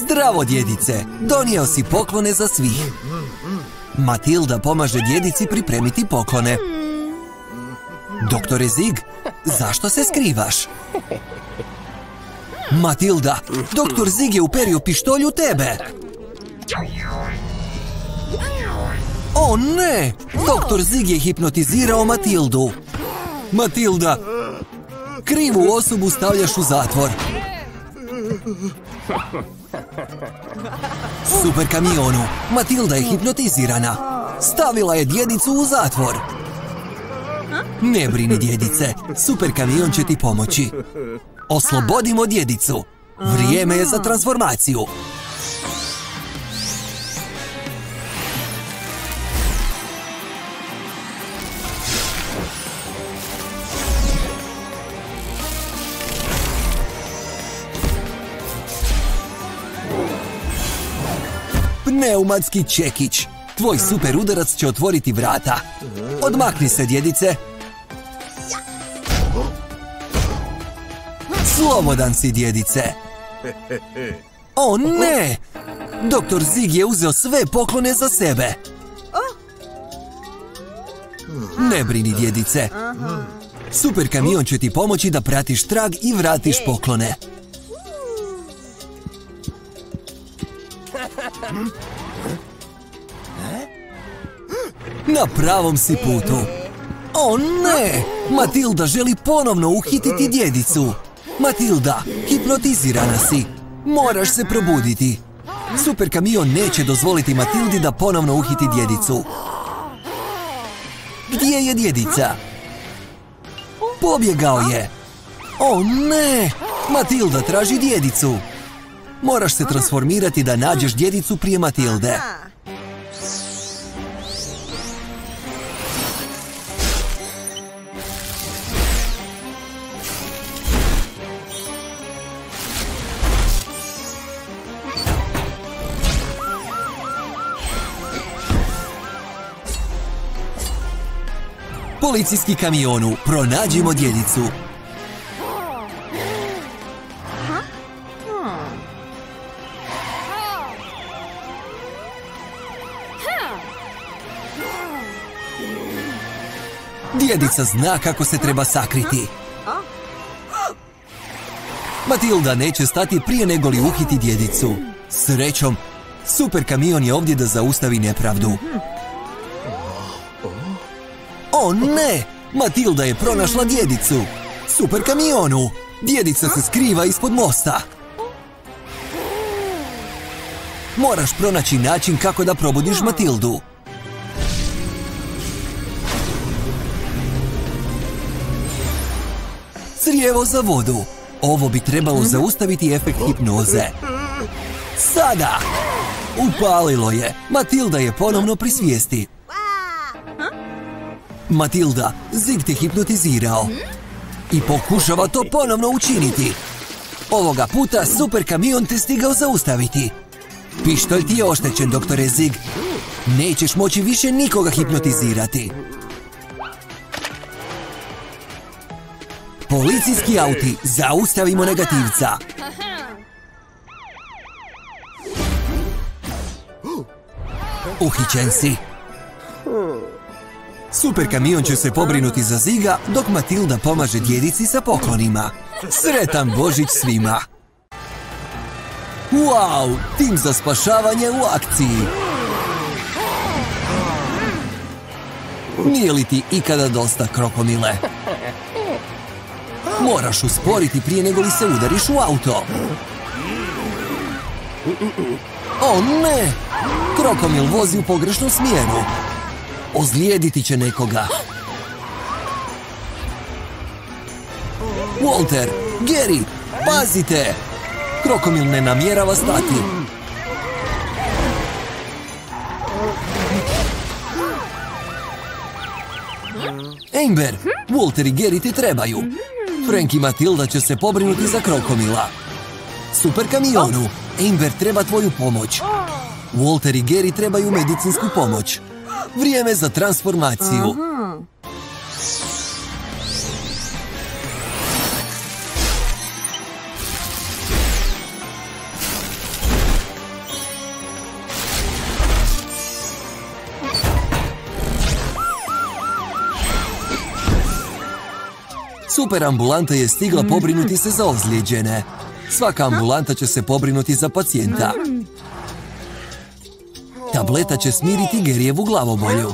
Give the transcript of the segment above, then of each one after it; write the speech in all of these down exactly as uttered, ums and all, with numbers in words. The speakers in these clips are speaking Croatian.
Zdravo, djedice! Donio si poklone za svih. Matilda pomaže djedici pripremiti poklone. Doktore Zig, zašto se skrivaš? Matilda, doktor Zig je uperio pištolj u tebe. O ne! Doktor Zig je hipnotizirao Matildu. Matilda, krivu osobu stavljaš u zatvor. Super kamionu, Matilda je hipnotizirana. Stavila je djedicu u zatvor. Ne brini, djedice, super kamion će ti pomoći. Oslobodimo djedicu. Vrijeme je za transformaciju. Pneumatski čekić. Tvoj super udarac će otvoriti vrata. Odmakni se, djedice. Slobodan si, djedice. O ne! Doktor Zig je uzeo sve poklone za sebe. Ne brini, djedice. Super kamion će ti pomoći da pratiš trag i vratiš poklone. Na pravom si putu. O ne! Matilda želi ponovno uhititi djedicu. Matilda, hipnotizirana si. Moraš se probuditi. Super kamion neće dozvoliti Matildi da ponovno uhiti djedicu. Gdje je djedica? Pobjegao je. O ne! Matilda traži djedicu. Moraš se transformirati da nađeš djedicu prije Matilde. Policijski kamionu, pronađimo djedicu. Djedica zna kako se treba sakriti. Matilda neće stati prije nego li uhiti djedicu. Srećom, super kamion je ovdje da zaustavi nepravdu. O ne! Matilda je pronašla djedicu. Super kamionu! Djedica se skriva ispod mosta. Moraš pronaći način kako da probudiš Matildu. Crijevo za vodu. Ovo bi trebalo zaustaviti efekt hipnoze. Sada! Upalilo je. Matilda je ponovno pri svijesti. Matilda, Zig te hipnotizirao. I pokušava to ponovno učiniti. Ovoga puta super kamion te stigao zaustaviti. Pištolj ti je oštećen, doktore Zig. Nećeš moći više nikoga hipnotizirati. Policijski auti, zaustavimo negativca. Uhićen si. Super kamion će se pobrinuti za Ziga, dok Matilda pomaže djedici sa poklonima. Sretan Božić svima! Wow! Tim za spašavanje u akciji! Nije li ti ikada dosta, Krokomile? Moraš usporiti prije nego li se udariš u auto. O ne! Krokomil vozi u pogrešnom smjeru. Ozlijediti će nekoga. Walter, Gary, pazite! Krokomil ne namjerava stati. Amber, Walter i Gary ti trebaju. Frank i Matilda će se pobrinuti za Krokomila. Super kamionu, Amber treba tvoju pomoć. Walter i Gary trebaju medicinsku pomoć. Vrijeme za transformaciju. Super ambulanta je stigla pobrinuti se za ozlijeđene. Svaka ambulanta će se pobrinuti za pacijenta. Tableta će smiriti Garyjevu glavobolju.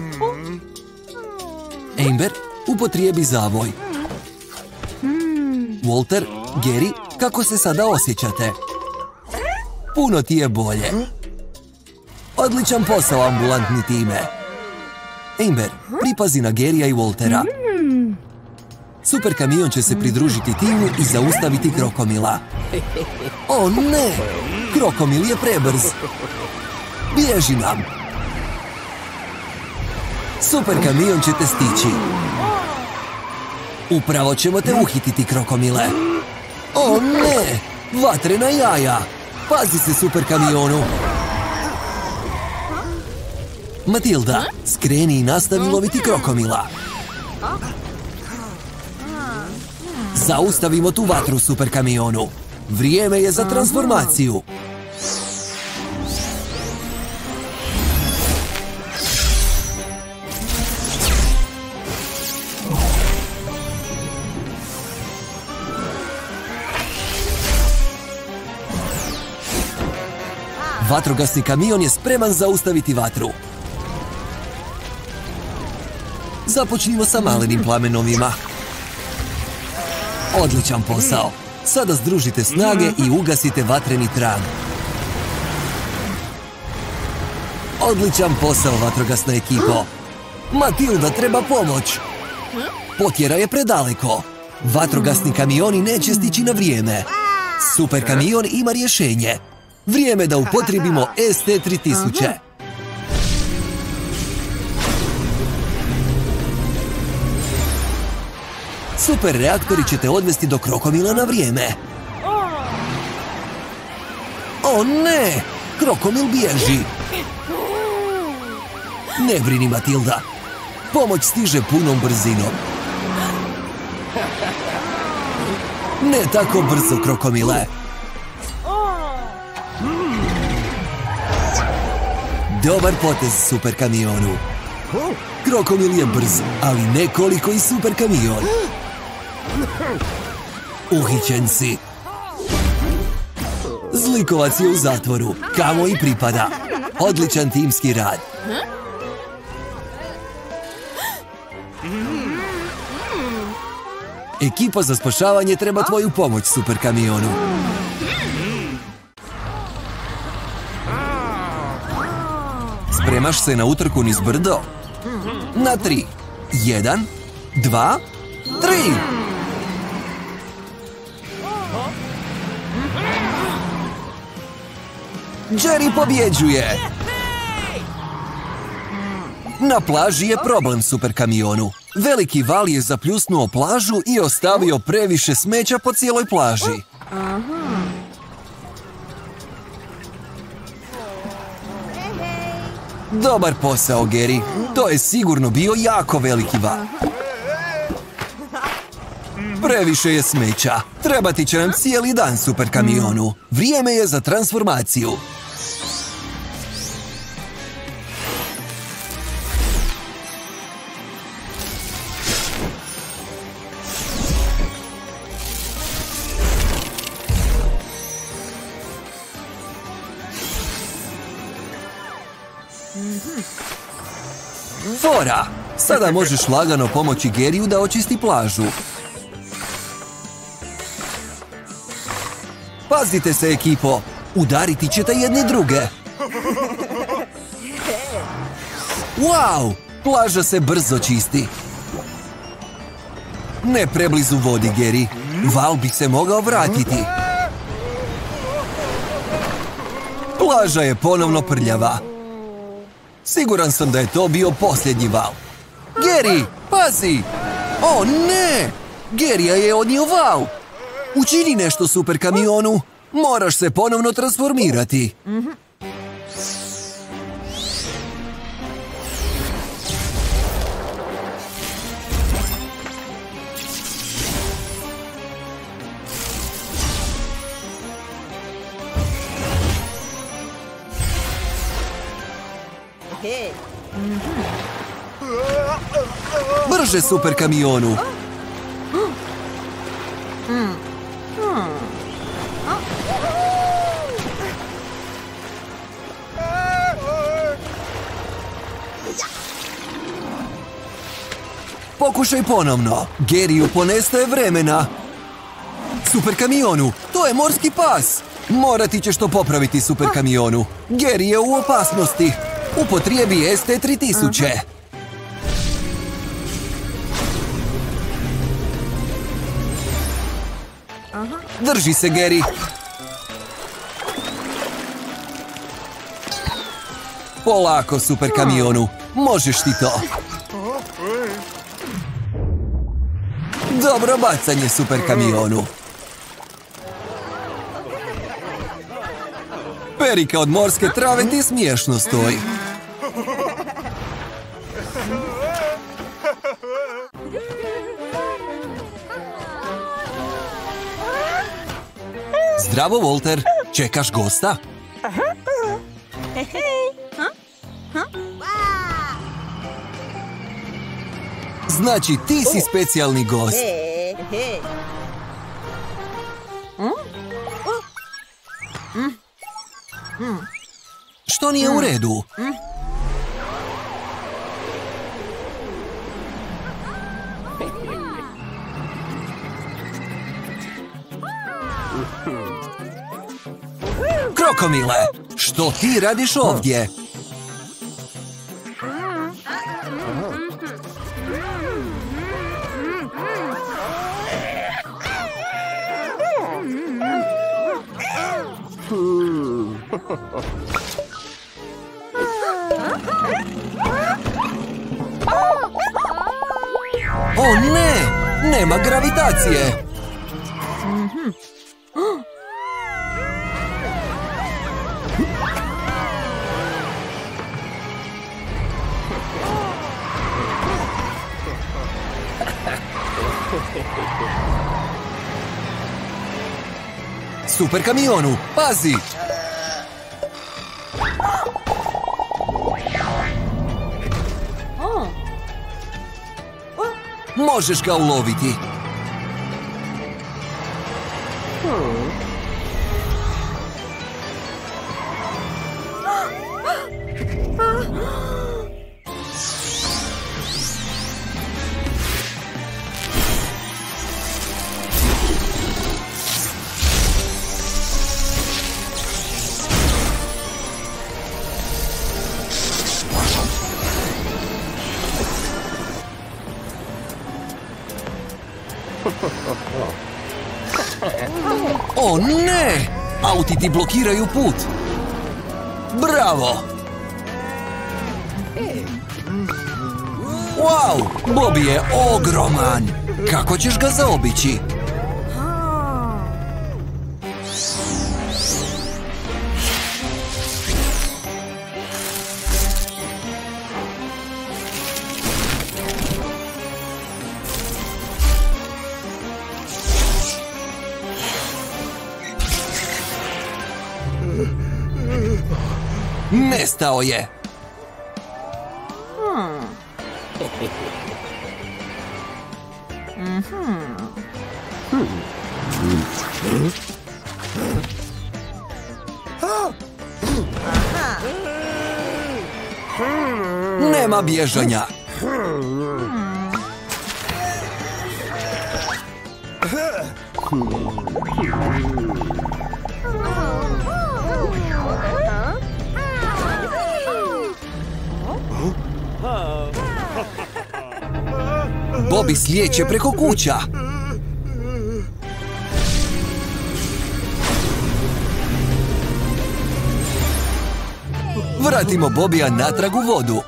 Amber, upotrijebi zavoj. Walter, Gary, kako se sada osjećate? Puno ti je bolje. Odličan posao, ambulantni time. Amber, pripazi na Garyja i Waltera. Super kamion će se pridružiti timu i zaustaviti Krokomila. O ne! Krokomil je prebrz. Bježi nam! Super kamion će te stići. Upravo ćemo te uhititi, Krokomile. O ne! Vatrena jaja! Pazi se, super kamionu! Matilda, skreni i nastavi loviti Krokomila. Zaustavimo tu vatru, super kamionu. Vrijeme je za transformaciju. Vatrogasni kamion je spreman zaustaviti vatru. Započnimo sa malenim plamenovima. Odličan posao. Sada združite snage i ugasite vatreni trag. Odličan posao, vatrogasna ekipo. Matilda treba pomoć. Potjera je predaleko. Vatrogasni kamioni neće stići na vrijeme. Super kamion ima rješenje. Vrijeme da upotrijebimo S T tri tisuće. Super reaktori će te odvesti do Krokomila na vrijeme. O ne! Krokomil bježi. Ne brini, Matilda. Pomoć stiže punom brzinom. Ne tako brzo, Krokomile. Dobar potez, super kamionu. Krokomil je brz, ali ne koliko i super kamion. Uhićen si. Zlikovac je u zatvoru, kamo i pripada. Odličan timski rad. Ekipa za spašavanje treba tvoju pomoć, super kamionu. Spremaš se na utrku niz brdo? Na tri. Jedan, dva, tri! Jerry pobjeđuje! Na plaži je problem, super kamionu. Veliki val je zapljusnuo plažu i ostavio previše smeća po cijeloj plaži. Dobar posao, Gary. To je sigurno bio jako veliki val. Previše je smeća. Trebati će nam cijeli dan, super kamionu. Vrijeme je za transformaciju. Fora! Sada možeš lagano pomoći Garyu da očisti plažu. Pazite se, ekipo! Udariti ćete jedni druge! Wow! Plaža se brzo čisti. Ne preblizu vodi, Gary. Val bi se mogao vratiti. Plaža je ponovno prljava. Siguran sam da je to bio posljednji val. Gary, pazi! O ne! Garyja je odnio val! Učini nešto, super kamionu! Moraš se ponovno transformirati. Brže, super kamionu! Pokušaj ponovno. Garyu ponestaje vremena. Super kamionu, to je morski pas. Morati ćeš to popraviti, super kamionu. Gary je u opasnosti. Upotrijebi S T tri tisuće. Drži se, Gary. Polako, super kamionu. Možeš ti to. Dobro bacanje, super kamionu. Perika od morske trave ti smiješno stoji. Zdravo, Walter. Čekaš gosta? Znači, ti si specijalni gost. Što nije u redu? Krokomile, što ti radiš ovdje? O ne! Nema gravitacije! Super kamionu, pazi! Možeš ga uloviti. O ne! Auti ti blokiraju put. Bravo! Wow! Bobby je ogroman! Kako ćeš ga zaobići? Nestao je. Nema bježanja. Bobby slijeće preko kuća. Vratimo Bobija natrag u vodu.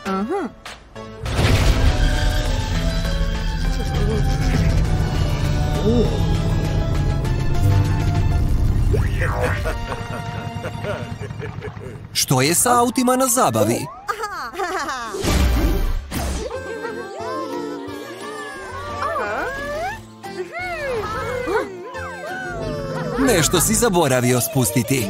Što je sa autima na zabavi? Nešto si zaboravio spustiti.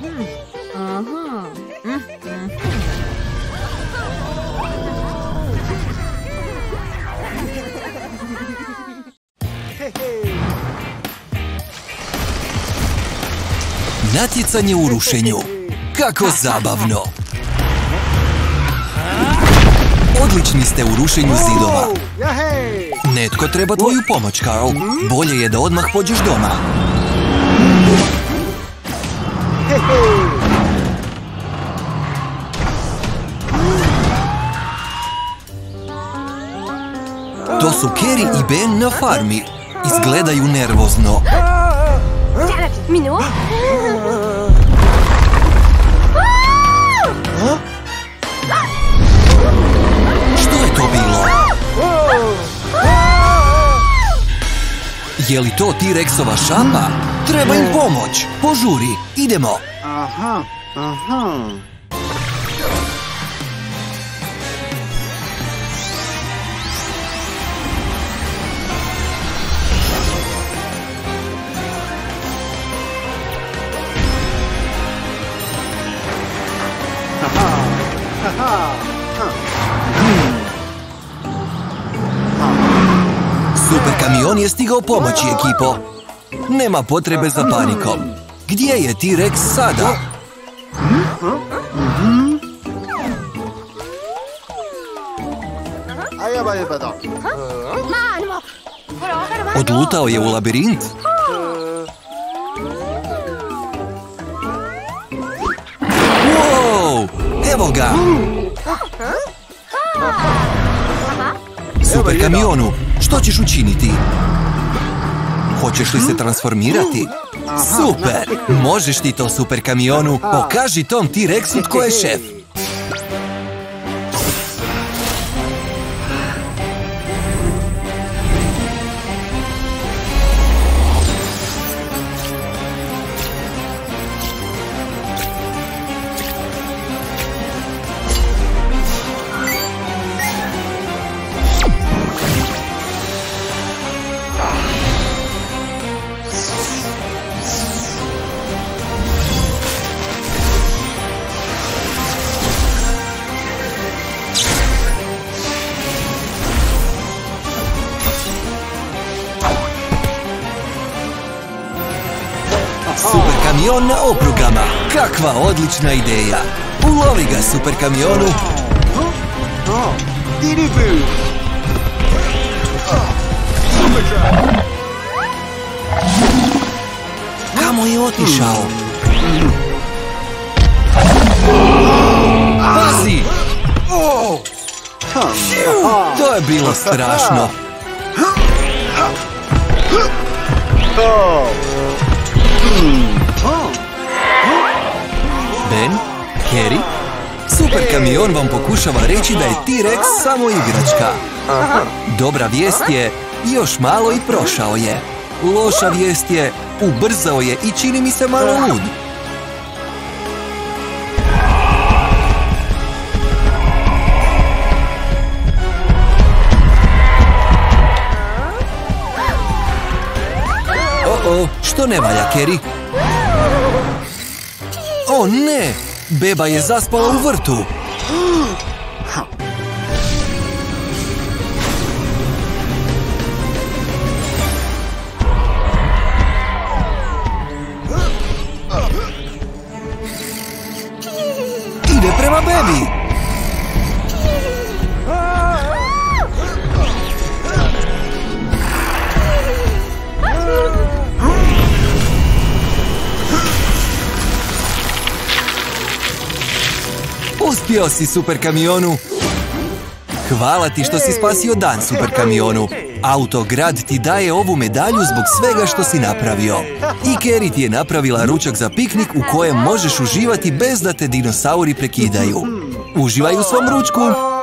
Natjecanje u rušenju. Kako zabavno! Odlični ste u rušenju zidova. Netko treba tvoju pomoć, Carl. Bolje je da odmah pođeš doma. To su Carrie i Ben na farmi. Izgledaju nervozno. Što je to bilo? Je li to T-Rexova šapa? Treba im pomoć. Požuri, idemo. Aha, aha. Super kamion je stigao pomoći, ekipo. Nema potrebe za panikom. Gdje je T-Rex sada? Odlutao je u labirint? Wow! Evo ga! Super kamionu, što ćeš učiniti? Hoćeš li se transformirati? Super! Možeš ti to, super kamionu. Pokaži tom T-Rexu tko je šef. Super kamion na oprugama. Kakva odlična ideja. Ulovi ga, super kamionu. Kamo je otišao? Pazi! To je bilo strašno. Ben? Carrie? Super kamion vam pokušava reći da je T-Rex samo igračka. Dobra vijest je, još malo i prošao je. Loša vijest je, ubrzao je i čini mi se malo lud. O-o, što ne valja, Carrie? O ne! Beba je zaspala u vrtu. Ide prema bebi. Uspio si, super kamionu. Hvala ti što si spasio dan, super kamionu. Autograd ti daje ovu medalju zbog svega što si napravio. I Carrie ti je napravila ručak za piknik u kojem možeš uživati bez da te dinosauri prekidaju. Uživaj u svom ručku.